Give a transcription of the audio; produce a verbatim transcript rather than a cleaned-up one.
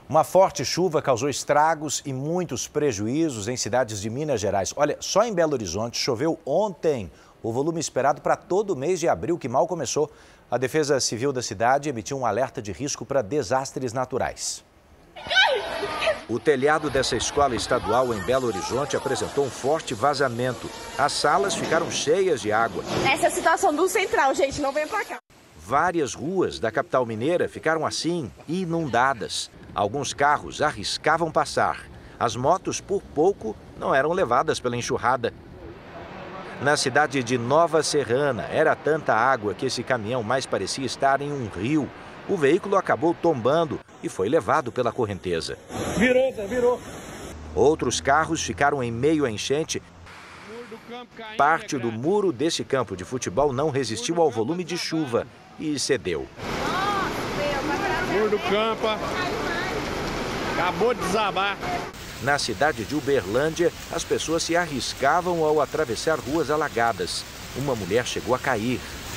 Uma forte chuva causou estragos e muitos prejuízos em cidades de Minas Gerais. Olha, só em Belo Horizonte choveu ontem o volume esperado para todo o mês de abril, que mal começou. A Defesa Civil da cidade emitiu um alerta de risco para desastres naturais. O telhado dessa escola estadual em Belo Horizonte apresentou um forte vazamento. As salas ficaram cheias de água. Essa é a situação do Central, gente, não vem pra cá. Várias ruas da capital mineira ficaram assim, inundadas. Alguns carros arriscavam passar. As motos, por pouco, não eram levadas pela enxurrada. Na cidade de Nova Serrana, era tanta água que esse caminhão mais parecia estar em um rio. O veículo acabou tombando e foi levado pela correnteza. Virou, virou. Outros carros ficaram em meio à enchente. Parte do muro desse campo de futebol não resistiu ao volume de chuva e cedeu. Muro do campo acabou de desabar. Na cidade de Uberlândia, as pessoas se arriscavam ao atravessar ruas alagadas. Uma mulher chegou a cair.